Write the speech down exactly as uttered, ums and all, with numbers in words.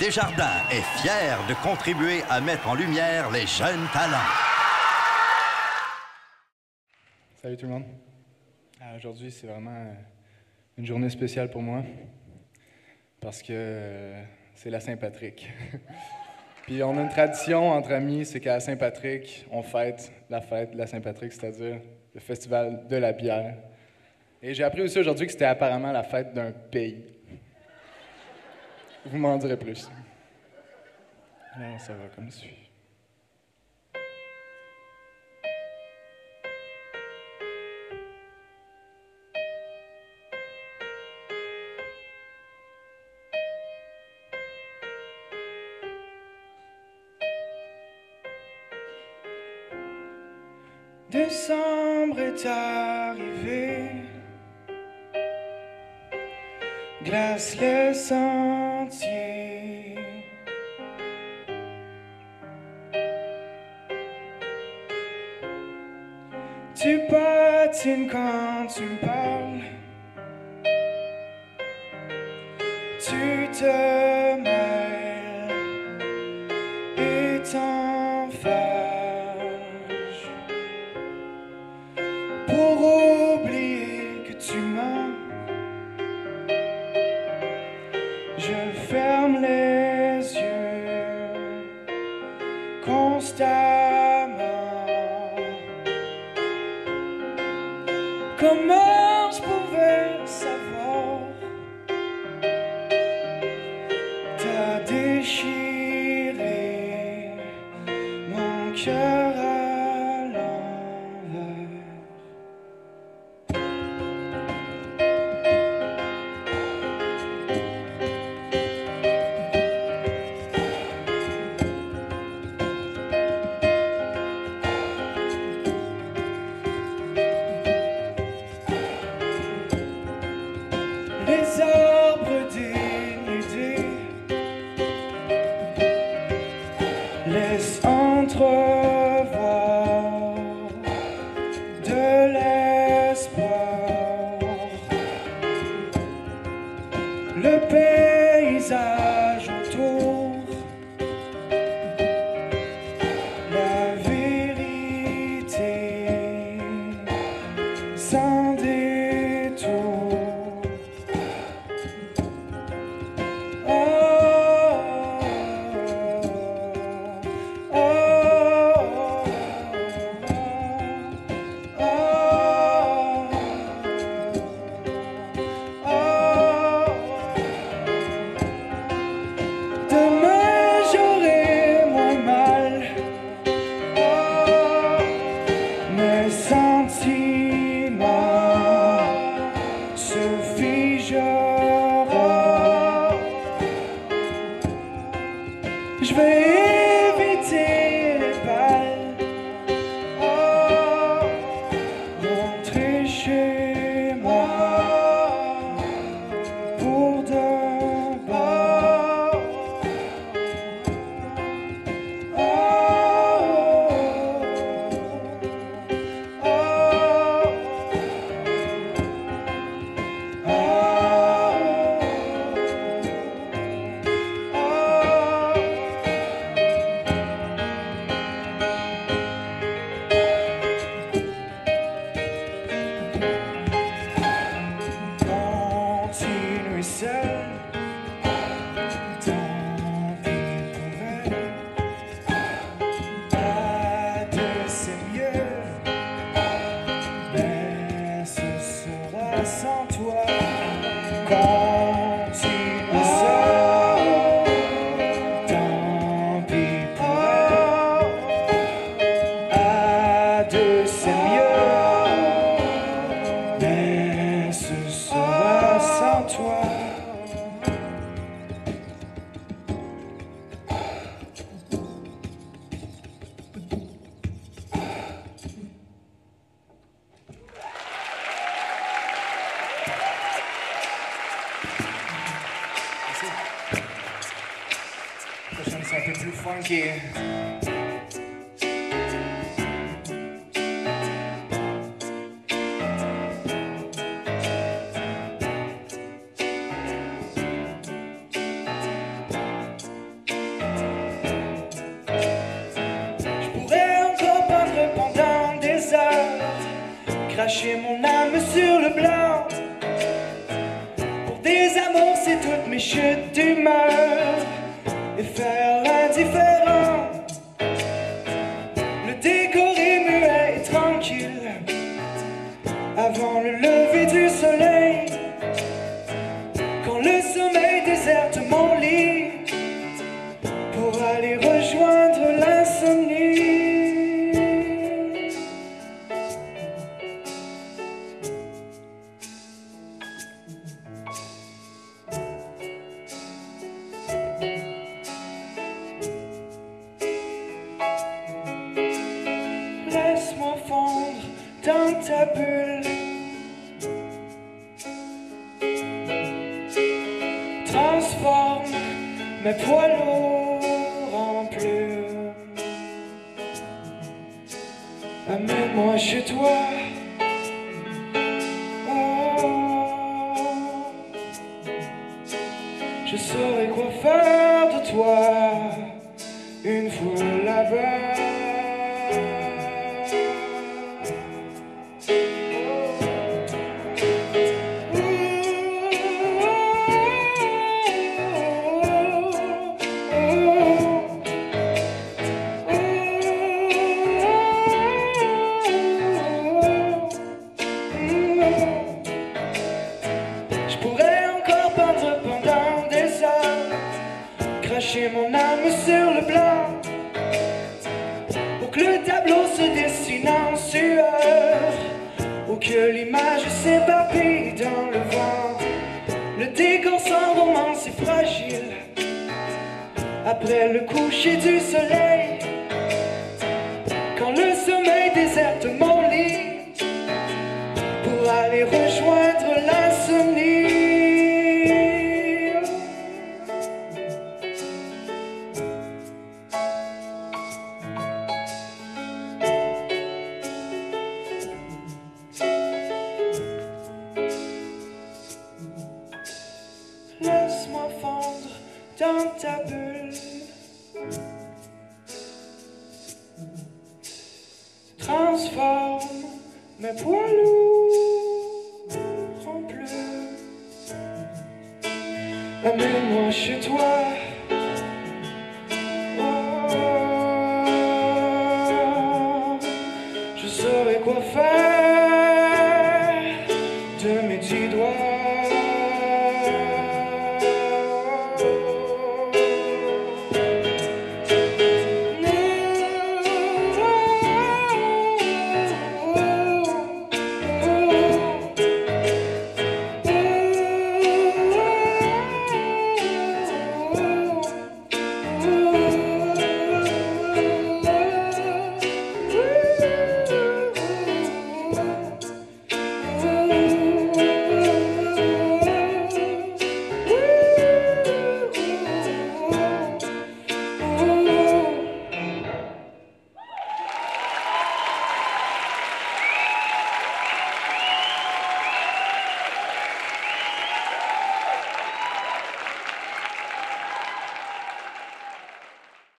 Desjardins est fier de contribuer à mettre en lumière les jeunes talents. Salut tout le monde. Euh, Aujourd'hui, c'est vraiment euh, une journée spéciale pour moi parce que euh, c'est la Saint-Patrick. Puis on a une tradition entre amis, c'est qu'à Saint-Patrick, on fête la fête de la Saint-Patrick, c'est-à-dire le festival de la bière. Et j'ai appris aussi aujourd'hui que c'était apparemment la fête d'un pays. Vous m'en direz plus. Alors, ça va comme suit. Décembre est arrivé, glace les sentiers. Tu patines quand tu me parles, tu te mêles et t'en fâches pour oublier que tu mens. Je ferme les yeux constamment. Comment je pouvais savoir? T'as déchiré mon cœur à l'envers. Les arbres dénudés laissent entrevoir de l'espoir. Le paysage autour, la vérité sans détour. Mes sentiments se figeront. Je vais éviter les balles, rentrer chez moi pour de bon. Continuer seul, tant pis pour elle. Pas de c'est mieux, mais ce sera sans toi. Continuer seul, tant pis pour elle. À deux c'est mieux, mais ce sera sans toi. La prochaine, c'est un peu plus funky. cracher mon âme sur le blanc. Pour des amours, c'est toutes mes chutes d'humeur. Et faire l'indifférent. Le décor est muet et tranquille. Avant le lever du soleil. Quand le sommeil déserte mon lit. Pour aller rejoindre l'insomnie. Laisse-moi fondre dans ta bulle. Transforme mes poils lourds en plumes. Amène-moi chez toi. Oh. Je saurai quoi faire de toi une fois là-bas. Cracher mon âme sur le blanc pour que le tableau se dessine en sueur ou que l'image s'éparpille dans le vent. Le décor sans romance est fragile après le coucher du soleil. Quand le sommeil déserte mon lit pour aller rejoindre l'insomnie. Laisse-moi fondre dans ta bulle. Transforme mes poils lourds en plumes. Amène-moi chez toi. Oh, je saurai quoi faire de mes dix doigts.